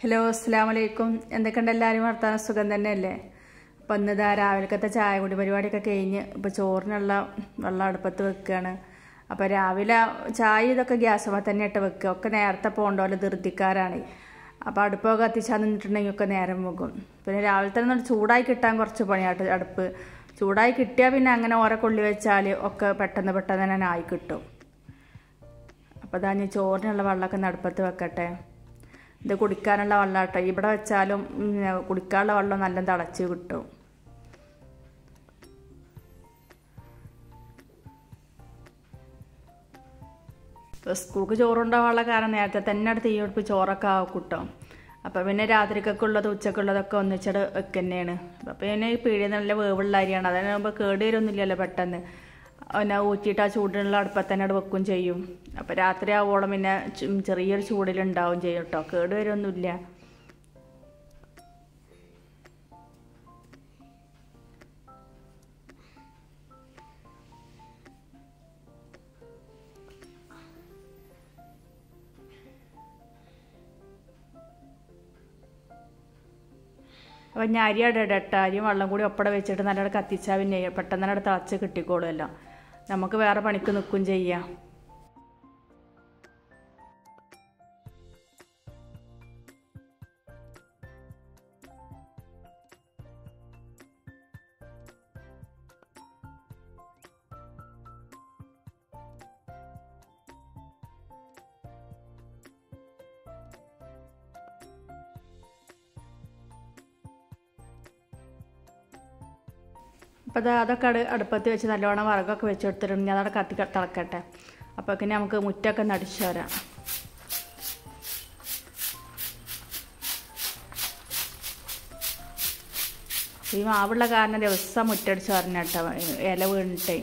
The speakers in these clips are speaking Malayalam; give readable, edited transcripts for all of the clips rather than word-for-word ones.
ഹലോ അസ്സലാമു അലൈക്കും. എന്തൊക്കെയുണ്ട് എല്ലാവരും? വർത്താനം സുഖം തന്നെയല്ലേ? അപ്പം ഇന്ന് രാവിലത്തെ ചായ കുടി പരിപാടിയൊക്കെ കഴിഞ്ഞ് ഇപ്പോൾ ചോറിനുള്ള വെള്ളം അടുപ്പത്ത് വെക്കുകയാണ്. അപ്പോൾ രാവിലെ ചായ ഇതൊക്കെ ഗ്യാസുമ്മ തന്നെ ഇട്ട് വെക്കുക. ഒക്കെ നേരത്തെ പോകണ്ടോലെ ധൃതിക്കാരാണ്. അപ്പോൾ അടുപ്പൊക്കെ കത്തിച്ചാൽ നിന്നിട്ടുണ്ടെങ്കിൽ ഒക്കെ നേരം പോകും. പിന്നെ രാവിലെ തന്നെ ചൂടായി കിട്ടാൻ കുറച്ച് പണിയായിട്ട് അടുപ്പ് ചൂടായി കിട്ടിയാൽ പിന്നെ അങ്ങനെ ഓരോ കൊള്ളി വെച്ചാൽ ഒക്കെ പെട്ടെന്ന് തന്നെ ആയി കിട്ടും. അപ്പോൾ ഇതാ ഞാൻ ചോറിനുള്ള വെള്ളമൊക്കെ അടുപ്പത്ത് വെക്കട്ടെ. ഇത് കുടിക്കാനുള്ള വെള്ളം കേട്ടോ. ഇവിടെ വെച്ചാലും കുടിക്കാനുള്ള വെള്ളം നല്ല തിളച്ച് കിട്ടും. സ്കൂൾക്ക് ചോറുണ്ടാവാനുള്ള കാരണം നേരത്തെ തന്നെ തീ കൊടുപ്പ് ചോറൊക്കെ കിട്ടും. അപ്പം പിന്നെ രാത്രിക്കൊക്കെ ഉള്ളത് ഉച്ചക്കുള്ളതൊക്കെ ഒന്നിച്ചിട്ട് വെക്കുന്നതാണ്. അപ്പം പിന്നെ ഈ പീടിക നല്ല വേവുള്ള അരിയാണ്. അതിനാകുമ്പോൾ കേട് വരുമൊന്നുമില്ലല്ലോ പെട്ടെന്ന്. പിന്നെ ഊറ്റിയിട്ട് ആ ചൂടിനുള്ള അടുപ്പത്ത് തന്നെ വെക്കും ചെയ്യും. അപ്പം രാത്രി ആവോളം പിന്നെ ചെറിയൊരു ചൂടിലുണ്ടാവും ചെയ്യും കേട്ടോ. കേട് വരുമൊന്നുമില്ല. അപ്പം ഞാൻ അരി ഇടട്ട അരിയും വെള്ളം കൂടി ഒപ്പടെ വെച്ചിട്ട് നല്ലോണം കത്തിച്ചാൽ പിന്നെ പെട്ടെന്ന് തന്നെ തിളച്ച് കിട്ടിക്കോളുമല്ലോ. നമുക്ക് വേറെ പണിക്ക് നിൽക്കും ചെയ്യാം. അപ്പോൾ അതൊക്കെ അടുപ്പത്ത് വെച്ച് നല്ലോണം വറകൊക്കെ വെച്ചെടുത്തിട്ടുണ്ട്. ഞാൻ അവിടെ തിളക്കട്ടെ. അപ്പോൾ പിന്നെ നമുക്ക് മുറ്റൊക്കെ നടിച്ചു തരാം. ഈ മാവുള്ള കാരണം ദിവസം മുറ്റടിച്ച് വരണം കേട്ടോ, ഇല വീണിട്ടേ.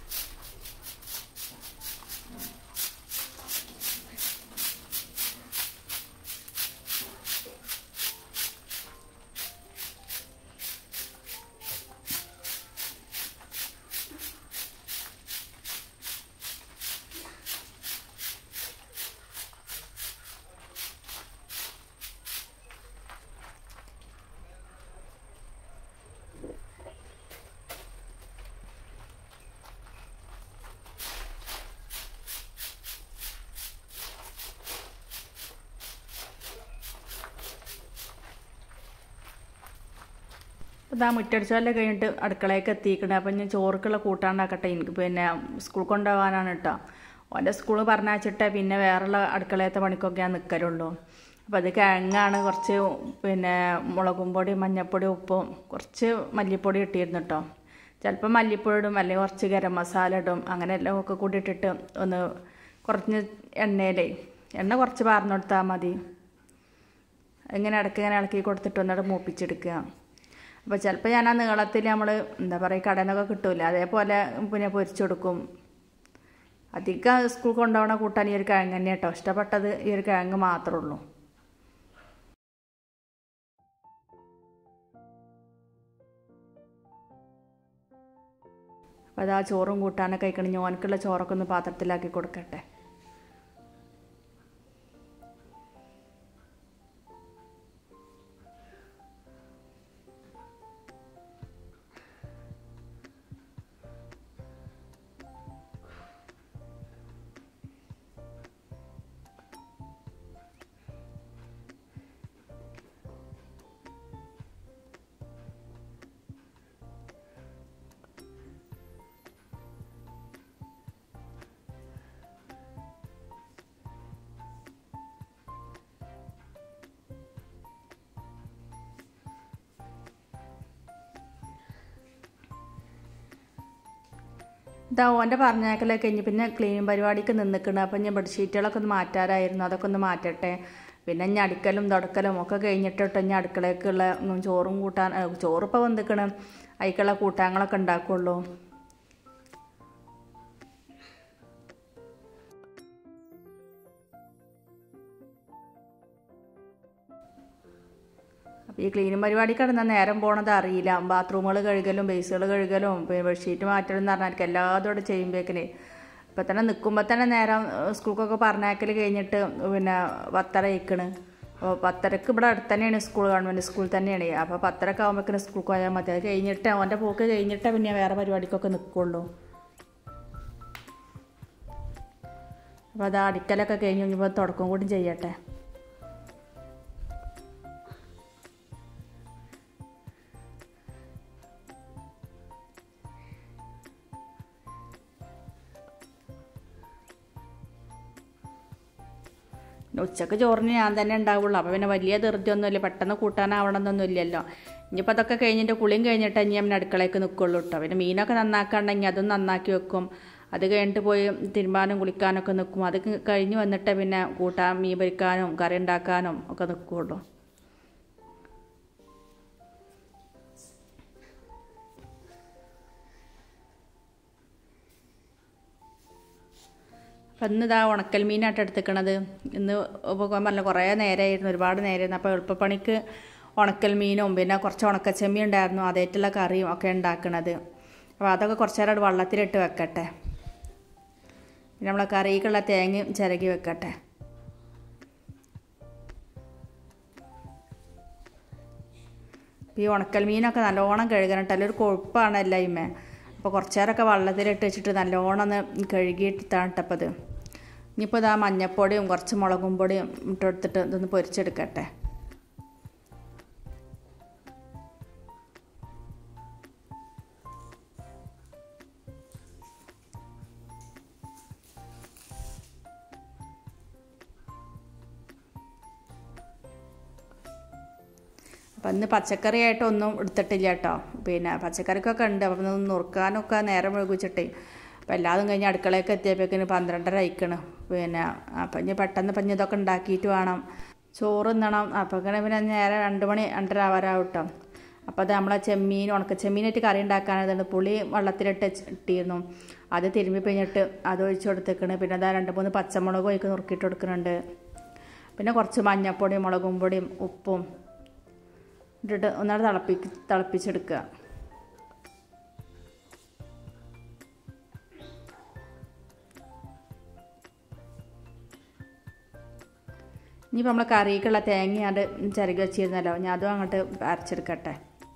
ഇതാ മുറ്റടിച്ചാലേ കഴിഞ്ഞിട്ട് അടുക്കളയൊക്കെ എത്തിക്കണേ. അപ്പം ഞാൻ ചോറുക്കുള്ള കൂട്ടാണ്ടാക്കട്ടെ. എനിക്ക് പിന്നെ സ്കൂൾ കൊണ്ടുപോകാനാണ് കേട്ടോ. ഓൻ്റെ സ്കൂൾ പറഞ്ഞയച്ചിട്ടേ പിന്നെ വേറെയുള്ള അടുക്കളയത്തെ പണിക്കൊക്കെ ഞാൻ നിൽക്കലുള്ളൂ. അപ്പോൾ അത് കിഴങ്ങാണ്. കുറച്ച് പിന്നെ മുളകും പൊടി മഞ്ഞൾപ്പൊടി ഉപ്പും കുറച്ച് മല്ലിപ്പൊടി ഇട്ടിരുന്നു കേട്ടോ. ചിലപ്പോൾ മല്ലിപ്പൊടി ഇടും, അല്ലെങ്കിൽ കുറച്ച് ഗരം മസാല ഇടും. അങ്ങനെ എല്ലാം ഒക്കെ കൂടി ഇട്ടിട്ട് ഒന്ന് കുറച്ച് എണ്ണ കുറച്ച് പാർന്നു കൊടുത്താൽ മതി. ഇങ്ങനെ ഇങ്ങനെ ഇളക്കി കൊടുത്തിട്ട് ഒന്നിട്ട് മൂപ്പിച്ചെടുക്കുക. അപ്പോൾ ചിലപ്പോൾ ഞാൻ ആ നീളത്തിൽ നമ്മൾ എന്താ പറയുക കടയിൽ നിന്നൊക്കെ കിട്ടൂല, അതേപോലെ പിന്നെ പൊരിച്ചെടുക്കും. അധികം സ്കൂൾ കൊണ്ടുപോകണ കൂട്ടാൻ ഈ ഒരു കിഴങ്ങ് തന്നെ കേട്ടോ. ഇഷ്ടപ്പെട്ടത് ഈ ഒരു കിഴങ്ങ് മാത്രമേ ഉള്ളൂ. അപ്പോൾ അതാ ചോറും കൂട്ടാനൊക്കെ കഴിക്കണം. ഞാനക്കുള്ള ചോറൊക്കെ ഒന്ന് പാത്രത്തിലാക്കി കൊടുക്കട്ടെ. ഇതാ ഓൻ്റെ പറഞ്ഞേക്കലൊക്കെ കഴിഞ്ഞ് പിന്നെ ക്ലീൻ പരിപാടിക്ക് നിന്നിക്കണം. അപ്പം ഞാൻ ബെഡ്ഷീറ്റുകളൊക്കെ ഒന്ന് മാറ്റാറായിരുന്നു. അതൊക്കെ ഒന്ന് മാറ്റട്ടെ. പിന്നെ ഞാൻ അടിക്കലും തുടക്കലും ഒക്കെ കഴിഞ്ഞിട്ടിട്ട് ഞാൻ അടുക്കളയ്ക്കുള്ള ചോറും ചോറിപ്പോൾ വന്നിക്കണം. അതിക്കുള്ള കൂട്ടാങ്ങളൊക്കെ ഉണ്ടാക്കുള്ളൂ. ഈ ക്ലീനിങ് പരിപാടി കിടന്നാൽ നേരം പോണത് അറിയില്ല. ബാത്റൂമുകൾ കഴുകലും ബേസുകൾ കഴുകലും ബെഡ്ഷീറ്റ് മാറ്റലും എന്ന് പറഞ്ഞാൽ എനിക്ക് എല്ലാതും ഇവിടെ ചെയ്യുമ്പോഴേക്കിനെ ഇപ്പം തന്നെ നിൽക്കുമ്പോൾ തന്നെ നേരം സ്കൂൾക്കൊക്കെ പറഞ്ഞേക്കൽ കഴിഞ്ഞിട്ട് പിന്നെ 10:30 ആയിക്കണ്. അപ്പോൾ 10:30 ഇവിടെ അടുത്ത് തന്നെയാണ് സ്കൂൾ, ഗവൺമെൻറ് സ്കൂൾ തന്നെയാണ്. അപ്പോൾ 10:30 ആകുമ്പോഴേക്കും സ്കൂൾക്ക് പോയാൽ മതി. അത് കഴിഞ്ഞിട്ട് അവൻ്റെ പോക്ക് കഴിഞ്ഞിട്ടേ പിന്നെ വേറെ പരിപാടിക്കൊക്കെ നിൽക്കുള്ളൂ. അപ്പോൾ അത് അടിക്കലൊക്കെ കഴിഞ്ഞ് കഴിഞ്ഞപ്പോൾ തുടക്കം കൂടി ചെയ്യട്ടെ. ഉച്ചക്ക് ചോറിന് ഞാൻ തന്നെ ഉണ്ടാവുള്ളൂ. അപ്പോൾ പിന്നെ വലിയ ധൃതിയൊന്നുമില്ല, പെട്ടെന്ന് കൂട്ടാനാവണമെന്നൊന്നും ഇല്ലല്ലോ. ഇനിയിപ്പോൾ അതൊക്കെ കഴിഞ്ഞിട്ട് കുളിയും കഴിഞ്ഞിട്ട് ഇനി ഞാൻ അടുക്കളയ്ക്ക് നിൽക്കുള്ളൂ കേട്ടോ. പിന്നെ മീനൊക്കെ നന്നാക്കാണ്ടെങ്കിൽ അതും നന്നാക്കി വെക്കും. അത് കഴിഞ്ഞിട്ട് പോയി തിരുമ്പാനും കുളിക്കാനൊക്കെ നിൽക്കും. അത് കഴിഞ്ഞ് വന്നിട്ട് പിന്നെ കൂട്ടാൻ മീൻ പൊരിക്കാനും കറി ഉണ്ടാക്കാനും ഒക്കെ നിൽക്കുള്ളൂ. അപ്പം ഇന്നിതാ ഉണക്കൽ മീനായിട്ട് എടുത്തിക്കണത്. ഇന്ന് പോകാൻ പറഞ്ഞ കുറേ നേരമായിരുന്നു, ഒരുപാട് നേരമായിരുന്നു. അപ്പോൾ എളുപ്പപ്പണിക്ക് ഉണക്കൽ മീനും പിന്നെ കുറച്ച് ഉണക്കച്ചെമ്മീൻ ഉണ്ടായിരുന്നു, അതേറ്റുള്ള കറിയും ഒക്കെ ഉണ്ടാക്കണത്. അപ്പോൾ അതൊക്കെ കുറച്ച് നേരം വെള്ളത്തിലിട്ട് വെക്കട്ടെ. പിന്നെ നമ്മളെ കറിക്കുള്ള തേങ്ങയും ചിരകി വെക്കട്ടെ. ഈ ഉണക്കൽ മീനൊക്കെ നല്ലോണം കഴുകണം കേട്ടോ, ഒരു കൊഴുപ്പാണ് എല്ലായ്മേ. അപ്പോൾ കുറച്ച് നേരമൊക്കെ വെള്ളത്തിലിട്ട് വെച്ചിട്ട് നല്ലോണം ഒന്ന് കഴുകിയിട്ടാണ് ഇട്ടപ്പോൾ അത്. ഇനിയിപ്പോൾ ഇതാ മഞ്ഞപ്പൊടിയും കുറച്ച് മുളകും പൊടിയും ഇട്ടെടുത്തിട്ട് ഇതൊന്ന് പൊരിച്ചെടുക്കട്ടെ. അപ്പം ഇന്ന് പച്ചക്കറിയായിട്ടൊന്നും എടുത്തിട്ടില്ല കേട്ടോ. പിന്നെ പച്ചക്കറിക്കൊക്കെ ഉണ്ട്, അപ്പം ഒന്ന് നുറുക്കാനൊക്കെ നേരം മുഴുകിച്ചിട്ടേ. അപ്പം എല്ലാതും കഴിഞ്ഞ് അടുക്കളയൊക്കെ എത്തിയപ്പോഴേക്കിന് 12:30 ആയിക്കണ്. പിന്നെ അപ്പം ഇനി പെട്ടെന്ന് ഇപ്പം ഇതൊക്കെ ഉണ്ടാക്കിയിട്ട് വേണം ചോറ് തിന്നണം. അപ്പം ഇങ്ങനെ പിന്നെ നേരെ 2 മണി 2:30 ആവാറാവും കേട്ടോ. അപ്പോൾ അത് നമ്മളെ ചെമ്മീൻ ഉണക്കച്ചെമ്മീനായിട്ട് കറി ഉണ്ടാക്കാനതുകൊണ്ട് പുളി വെള്ളത്തിലിട്ട് ഇട്ടിരുന്നു. അത് തിരുമ്പി കഴിഞ്ഞിട്ട് അത് ഒഴിച്ച് കൊടുത്തേക്കണ്. പിന്നെ അതാ 2-3 പച്ചമുളകും അതിലേക്ക് നുറുക്കിയിട്ട് കൊടുക്കുന്നുണ്ട്. പിന്നെ കുറച്ച് മഞ്ഞൾപ്പൊടിയും മുളകും പൊടിയും ഉപ്പും ഇട്ടിട്ട് ഒന്നാട് തിളപ്പിച്ചെടുക്കുക. ഇനിയിപ്പോൾ നമ്മൾ കറിക്കുള്ള തേങ്ങയാണ്ട് ചിരകി വെച്ചിരുന്നല്ലോ, ഞാൻ അതും അങ്ങോട്ട് അരച്ചെടുക്കട്ടെ.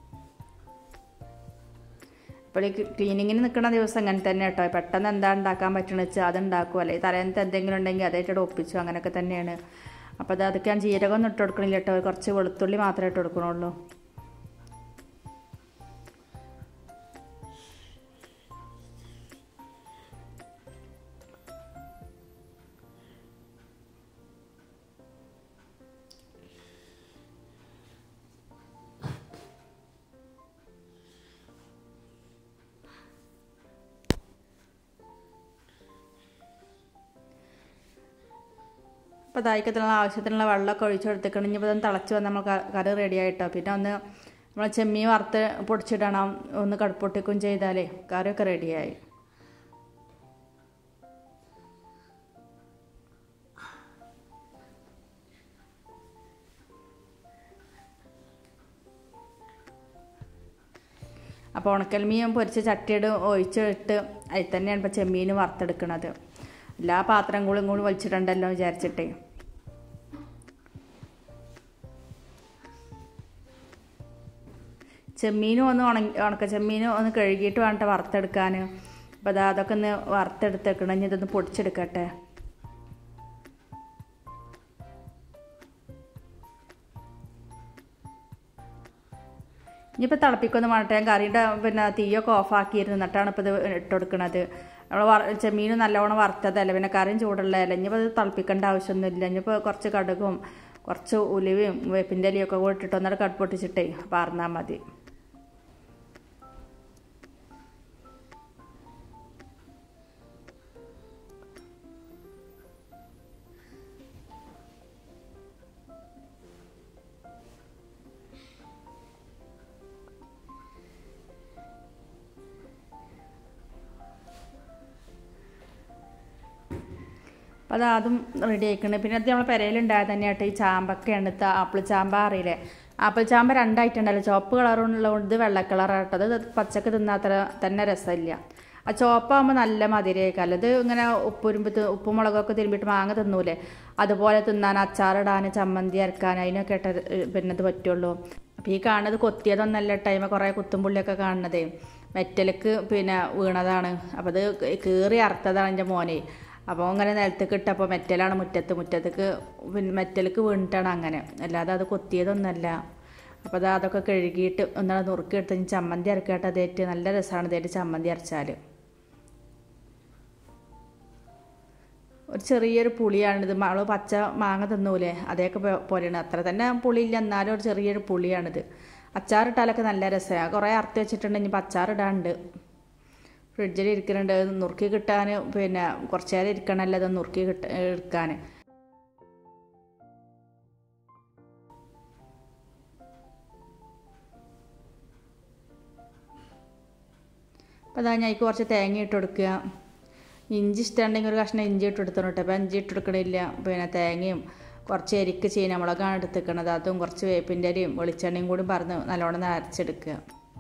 അപ്പോൾ ഈ ക്ലീനിങ്ങിന് നിൽക്കുന്ന ദിവസം അങ്ങനെ തന്നെ കേട്ടോ. പെട്ടെന്ന് എന്താ ഉണ്ടാക്കാൻ പറ്റണമെന്ന് വെച്ചാൽ അത് ഉണ്ടാക്കും, അല്ലെങ്കിൽ തലേന്നത്തെ എന്തെങ്കിലും ഉണ്ടെങ്കിൽ അതായിട്ട് ഒപ്പിച്ചു, അങ്ങനെയൊക്കെ തന്നെയാണ്. അപ്പോൾ അതൊക്കെ ഞാൻ ജീരകമൊന്നും ഇട്ട് കൊടുക്കണില്ല കേട്ടോ, കുറച്ച് വെളുത്തുള്ളി മാത്രമേ ഇട്ട് കൊടുക്കണുള്ളൂ. അപ്പോൾ ദായിക്കത്തിനുള്ള ആവശ്യത്തിനുള്ള വെള്ളമൊക്കെ ഒഴിച്ചെടുത്തേക്കണം. ഇനിയിപ്പോൾ ഒന്ന് തിളച്ച് വന്ന് നമ്മൾ കറി റെഡി ആയിട്ടോ. പിന്നെ ഒന്ന് നമ്മൾ ചെമ്മീൻ വറുത്ത് പൊടിച്ചിടണം, ഒന്ന് കടുപ്പൊട്ടിക്കും ചെയ്താലേ കറിയൊക്കെ റെഡിയായി. അപ്പോൾ ഉണക്കൽ മീൻ പൊരിച്ച് ചട്ടിയുടെ ഒഴിച്ചിട്ട് അതിൽ തന്നെയാണ് ഇപ്പോൾ ചെമ്മീൻ വറുത്തെടുക്കണത്. എല്ലാ പാത്രങ്ങളും കൂടി വലിച്ചിട്ടുണ്ടല്ലോ വിചാരിച്ചിട്ടേ. ചെമ്മീനും ഒന്ന് ഉണക്ക ചെമ്മീനും ഒന്ന് കഴുകിയിട്ട് വേണ്ട വറുത്തെടുക്കാൻ. അപ്പോൾ അതൊക്കെ ഒന്ന് വറുത്തെടുത്തേക്കണം. ഇനി ഇതൊന്ന് പൊടിച്ചെടുക്കട്ടെ. ഇനിയിപ്പോൾ തിളപ്പിക്കൊന്നും വേണ്ട, ഞാൻ കറിയുടെ പിന്നെ തീയൊക്കെ ഓഫാക്കിയിരുന്നു, എന്നിട്ടാണ് ഇപ്പോൾ ഇത് ഇട്ട് കൊടുക്കണത്. നമ്മൾ ചെമ്മീനും നല്ലവണ്ണം വറുത്തതല്ല, പിന്നെ കറിയും ചൂടുള്ളതല്ല. ഇനിയിപ്പോൾ ഇത് തിളപ്പിക്കേണ്ട ആവശ്യമൊന്നുമില്ല. ഇനിയിപ്പോൾ കുറച്ച് കടുകും കുറച്ച് ഉലുവയും വേപ്പിൻ്റെ ഇലയൊക്കെ കൂടെ ഇട്ടിട്ട് ഒന്നര കടുപ്പൊട്ടിച്ചിട്ടേ പാർന്നാൽ മതി. അപ്പോൾ അതും റെഡി ആയിക്കണം. പിന്നെ അത് നമ്മൾ പെരയിലുണ്ടായത് തന്നെയായിട്ട് ഈ ചാമ്പക്കയാണ്. ആപ്പിൾ ചാമ്പ അറിയില്ലേ? ആപ്പിൾ ചാമ്പ 2 ആയിട്ടുണ്ടല്ലോ, ചുവപ്പ് കളറുള്ളതുകൊണ്ട് വെള്ള കളറാട്ടോ. അത് പച്ചക്ക് തിന്നാത്ര തന്നെ രസമില്ല. ആ ചുവപ്പാകുമ്പോൾ നല്ല മധുരമായിരിക്കും. അത് ഇങ്ങനെ ഉപ്പും മുളകൊക്കെ തിരുമ്പിയിട്ട് മാങ്ങ തിന്നൂലേ, അതുപോലെ തിന്നാൻ, അച്ചാറിടാൻ, ചമ്മന്തി അരക്കാൻ, അതിനൊക്കെ പിന്നെ ഇത് പറ്റുള്ളൂ. അപ്പോൾ ഈ കാണുന്നത് കൊത്തിയതൊന്നല്ല ടൈമ്, കുറേ കുത്തുംപുള്ളിയൊക്കെ കാണുന്നത് മെറ്റലിക്ക് പിന്നെ വീണതാണ്. അപ്പോൾ അത് കീറി അറുത്തതാണ് എൻ്റെ മോനെ. അപ്പോൾ അങ്ങനെ നിലത്തേക്ക് ഇട്ടപ്പോൾ മെറ്റലാണ് മുറ്റത്തേക്ക് പിന്നെ മെറ്റലിക്ക് വീണിട്ടാണ് അങ്ങനെ, അല്ലാതെ അത് കൊത്തിയതൊന്നല്ല. അപ്പോൾ അതൊക്കെ കഴുകിയിട്ട് ഒന്നാണ് നുറുക്കിയെടുത്ത് ചമ്മന്തി അരക്കാട്ട്. അതേറ്റ് നല്ല രസമാണ് ഇതേറ്റ് ചമ്മന്തി അരച്ചാൽ. ഒരു ചെറിയൊരു പുളിയാണിത്. നമ്മൾ പച്ച മാങ്ങ തിന്നൂലേ അതേക്കെ പോലെയാണ്. അത്ര തന്നെ പുളിയില്ല, എന്നാലും ഒരു ചെറിയൊരു പുളിയാണിത്. അച്ചാറിട്ടാലൊക്കെ നല്ല രസമാണ്. കുറേ അറുത്ത് വെച്ചിട്ടുണ്ട്, ഇനിയിപ്പോൾ അച്ചാറിടാണ്ട് ഫ്രിഡ്ജിൽ ഇരിക്കുന്നുണ്ട്. നുറുക്കി കിട്ടാൻ പിന്നെ കുറച്ച് നേരം ഇരിക്കണമല്ലോ അത് നുറുക്കി എടുക്കാൻ. അപ്പോൾ അതാ ഞാൻ കുറച്ച് തേങ്ങ ഇട്ട് കൊടുക്കുക. ഇഞ്ചി ഇഷ്ടമുണ്ടെങ്കിൽ ഒരു കഷ്ണം ഇഞ്ചി ഇട്ട് കൊടുത്തോട്ടെ. അപ്പോൾ ഇഞ്ചി ഇട്ട് കൊടുക്കണില്ല. പിന്നെ തേങ്ങയും കുറച്ച് എരിക്ക് ചീനമുളകാണ് എടുത്തിരിക്കണത്. അതും കുറച്ച് വേപ്പിൻ്റെ അരിയും വെളിച്ചെണ്ണയും കൂടി പറഞ്ഞ് നല്ലോണം അരച്ചെടുക്കുക.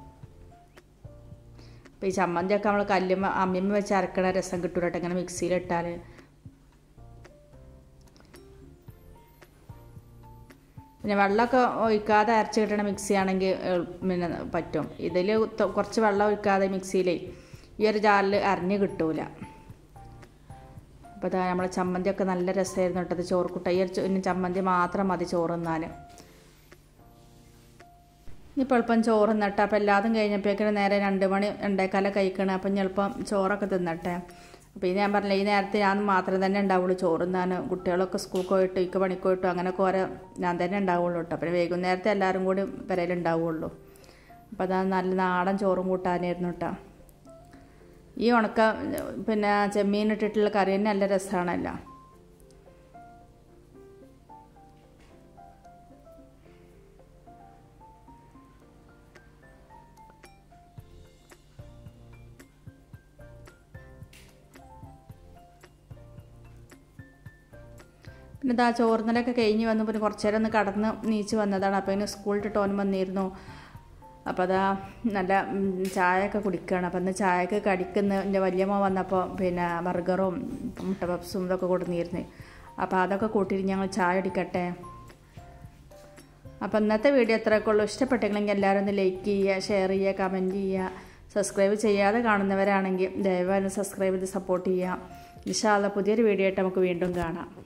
അപ്പോൾ ഈ ചമ്മന്തിയൊക്കെ നമ്മൾ അമ്മിമ്മ വെച്ച് അരക്കണ രസം കിട്ടൂലട്ടെ ഇങ്ങനെ മിക്സിയിലിട്ടാൽ. പിന്നെ വെള്ളമൊക്കെ ഒഴിക്കാതെ അരച്ച് കിട്ടണ മിക്സി ആണെങ്കിൽ പിന്നെ പറ്റും. ഇതിൽ കുറച്ച് വെള്ളം ഒഴിക്കാതെ മിക്സിയിൽ ഈ ഒരു ജാറിൽ അരഞ്ഞ് കിട്ടൂല. അപ്പോൾ നമ്മളെ ചമ്മന്തിയൊക്കെ നല്ല രസമായിരുന്നു കേട്ടത്. ചോറ് കുട്ടയ്യ ചമ്മന്തി മാത്രം മതി ചോറ് തിന്നാൻ. ഇനിയിപ്പോൾ എളുപ്പം ചോറ് തിന്നട്ടെ. അപ്പോൾ എല്ലാതും കഴിഞ്ഞപ്പോഴേക്കും നേരെ 2 മണി 2:15 കഴിക്കണം. അപ്പം ഇനി എളുപ്പം ചോറൊക്കെ തിന്നട്ടെ. അപ്പോൾ ഈ ഞാൻ പറഞ്ഞില്ല, ഈ നേരത്തെ ഞാൻ മാത്രം തന്നെ ഉണ്ടാവുള്ളൂ ചോറ് തിന്നാൻ. കുട്ടികളൊക്കെ സ്കൂൾക്ക് പോയിട്ട് ഇക്ക പണിക്ക് പോയിട്ടും അങ്ങനെയൊക്കെ ഓരോ ഞാൻ തന്നെ ഉണ്ടാവുള്ളൂ കേട്ടോ. പിന്നെ വൈകുന്നേരത്തെ എല്ലാവരും കൂടി പെരയിലുണ്ടാവുള്ളൂ. അപ്പോൾ അതാ നല്ല നാടൻ ചോറും കൂട്ടാനായിരുന്നു കേട്ടോ. ഈ ഉണക്ക പിന്നെ ചെമ്മീൻ ഇട്ടിട്ടുള്ള കറി തന്നെ നല്ല രസമാണല്ലോ. പിന്നെ ഇതാ ചോറുന്നലൊക്കെ കഴിഞ്ഞ് വന്നു. പിന്നെ കുറച്ച് നേരം ഒന്ന് കടന്ന് നീച്ച് വന്നതാണ്. അപ്പോൾ ഇനി സ്കൂളിൽ ടോൻ വന്നിരുന്നു. അപ്പോൾ അതാ നല്ല ചായയൊക്കെ കുടിക്കുകയാണ്. അപ്പോൾ ഇന്ന് ചായക്ക് കടിക്കുന്ന എൻ്റെ വലിയമ്മ വന്നപ്പോൾ പിന്നെ ബർഗറും മുട്ട പപ്സും ഇതൊക്കെ കൊടുന്നിരുന്നു. അപ്പോൾ അതൊക്കെ കൂട്ടിയിട്ട് ഞങ്ങൾ ചായ അടിക്കട്ടെ. അപ്പോൾ ഇന്നത്തെ വീഡിയോ എത്രയൊക്കെ ഉള്ളൂ. ഇഷ്ടപ്പെട്ടെങ്കിൽ എല്ലാവരും ഒന്ന് ലൈക്ക് ചെയ്യുക, ഷെയർ ചെയ്യുക, കമൻറ്റ് ചെയ്യുക. സബ്സ്ക്രൈബ് ചെയ്യാതെ കാണുന്നവരാണെങ്കിൽ ദയവായി സബ്സ്ക്രൈബ് ചെയ്ത് സപ്പോർട്ട് ചെയ്യുക. ഇൻഷാ അല്ലാഹ് പുതിയൊരു വീഡിയോ ആയിട്ട് നമുക്ക് വീണ്ടും കാണാം.